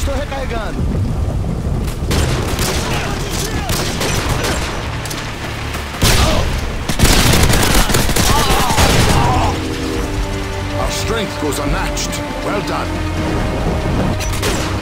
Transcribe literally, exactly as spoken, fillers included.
Estou recarregando. Our strength goes unmatched. Well done.